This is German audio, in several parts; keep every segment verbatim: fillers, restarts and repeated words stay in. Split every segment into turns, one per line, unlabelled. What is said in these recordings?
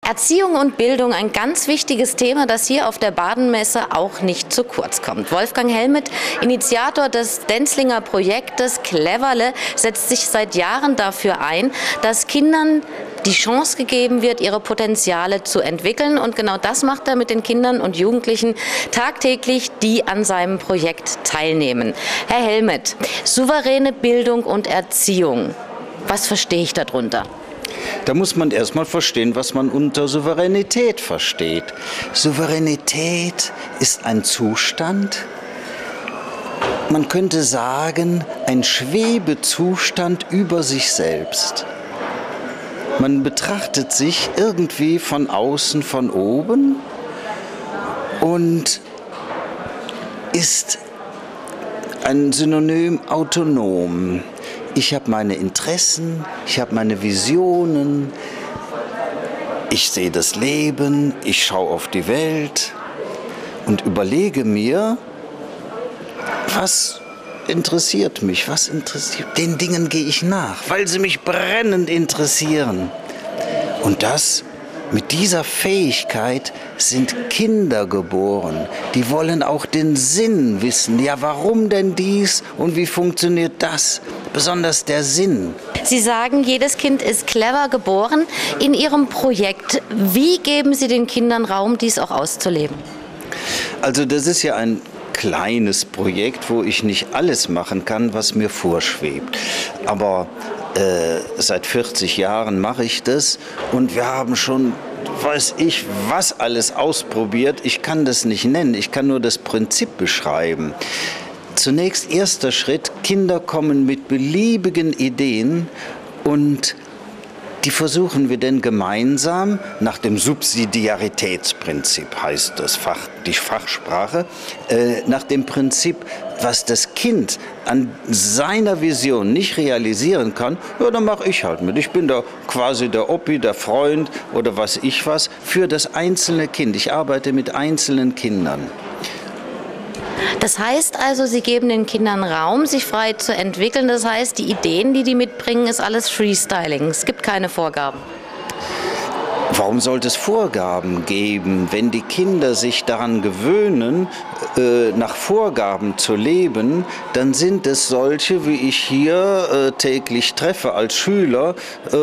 Erziehung und Bildung, ein ganz wichtiges Thema, das hier auf der Baden-Messe auch nicht zu kurz kommt. Wolfgang Hellmeth, Initiator des Denzlinger Projektes Cleverle, setzt sich seit Jahren dafür ein, dass Kindern die Chance gegeben wird, ihre Potenziale zu entwickeln. Und genau das macht er mit den Kindern und Jugendlichen tagtäglich, die an seinem Projekt teilnehmen. Herr Hellmeth, souveräne Bildung und Erziehung, was verstehe ich darunter?
Da muss man erstmal verstehen, was man unter Souveränität versteht. Souveränität ist ein Zustand, man könnte sagen, ein Schwebezustand über sich selbst. Man betrachtet sich irgendwie von außen, von oben und ist ein Synonym autonom. Ich habe meine Interessen, ich habe meine Visionen, ich sehe das Leben, ich schaue auf die Welt und überlege mir, was interessiert mich, was interessiert. Den Dingen gehe ich nach, weil sie mich brennend interessieren. Und das, mit dieser Fähigkeit sind Kinder geboren. Die wollen auch den Sinn wissen. Ja, warum denn dies und wie funktioniert das? Besonders der Sinn.
Sie sagen, jedes Kind ist clever geboren. In Ihrem Projekt, wie geben Sie den Kindern Raum, dies auch auszuleben?
Also das ist ja ein kleines Projekt, wo ich nicht alles machen kann, was mir vorschwebt. Aber äh, seit vierzig Jahren mache ich das und wir haben schon, weiß ich, was alles ausprobiert. Ich kann das nicht nennen, ich kann nur das Prinzip beschreiben. Zunächst erster Schritt, Kinder kommen mit beliebigen Ideen und die versuchen wir denn gemeinsam nach dem Subsidiaritätsprinzip, heißt das Fach, die Fachsprache, äh, nach dem Prinzip, was das Kind an seiner Vision nicht realisieren kann, ja, dann mache ich halt mit. Ich bin da quasi der Opi, der Freund oder was ich was für das einzelne Kind. Ich arbeite mit einzelnen Kindern.
Das heißt also, Sie geben den Kindern Raum, sich frei zu entwickeln. Das heißt, die Ideen, die die mitbringen, ist alles Freestyling. Es gibt keine Vorgaben.
Warum sollte es Vorgaben geben, wenn die Kinder sich daran gewöhnen, äh, nach Vorgaben zu leben, dann sind es solche, wie ich hier äh, täglich treffe als Schüler. Äh,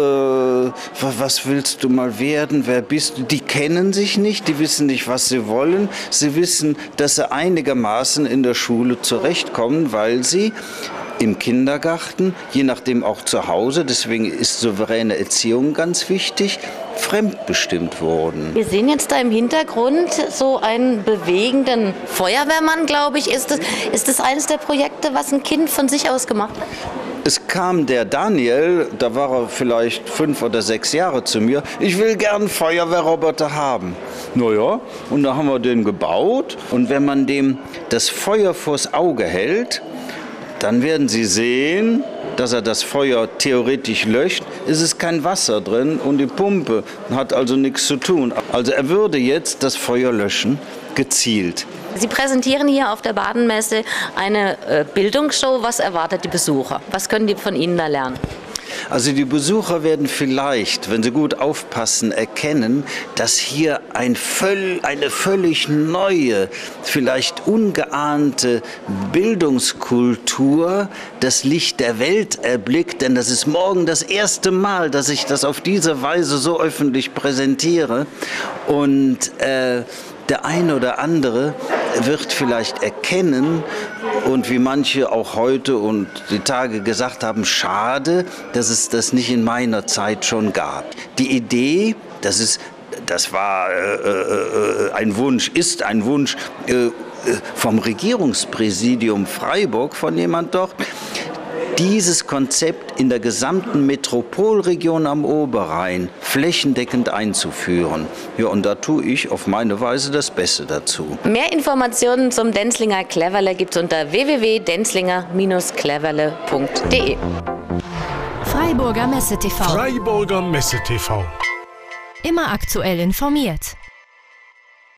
was willst du mal werden, wer bist du? Die kennen sich nicht, die wissen nicht, was sie wollen. Sie wissen, dass sie einigermaßen in der Schule zurechtkommen, weil sie im Kindergarten, je nachdem auch zu Hause, deswegen ist souveräne Erziehung ganz wichtig, fremdbestimmt wurden.
Wir sehen jetzt da im Hintergrund so einen bewegenden Feuerwehrmann, glaube ich. Ist das, ist das eines der Projekte, was ein Kind von sich aus gemacht hat?
Es kam der Daniel, da war er vielleicht fünf oder sechs Jahre zu mir, ich will gern einen Feuerwehrroboter haben. Naja, und da haben wir den gebaut. Und wenn man dem das Feuer vors Auge hält, dann werden Sie sehen, dass er das Feuer theoretisch löscht. Es ist kein Wasser drin und die Pumpe hat also nichts zu tun. Also er würde jetzt das Feuer löschen, gezielt.
Sie präsentieren hier auf der Baden-Messe eine äh, Bildungsshow. Was erwartet die Besucher? Was können die von Ihnen da lernen?
Also die Besucher werden vielleicht, wenn sie gut aufpassen, erkennen, dass hier ein völ- eine völlig neue, vielleicht ungeahnte Bildungskultur das Licht der Welt erblickt. Denn das ist morgen das erste Mal, dass ich das auf diese Weise so öffentlich präsentiere. Und äh, der eine oder andere wird vielleicht erkennen, und wie manche auch heute und die Tage gesagt haben, schade, dass es das nicht in meiner Zeit schon gab. Die Idee, das ist, das war äh, äh, ein Wunsch, ist ein Wunsch äh, vom Regierungspräsidium Freiburg, von jemand dort, dieses Konzept in der gesamten Metropolregion am Oberrhein flächendeckend einzuführen. Ja, und da tue ich auf meine Weise das Beste dazu.
Mehr Informationen zum Denzlinger Cleverle gibt es unter w w w punkt denzlinger Bindestrich cleverle punkt de.
Freiburger Messe T V.
Freiburger Messe T V.
Immer aktuell informiert.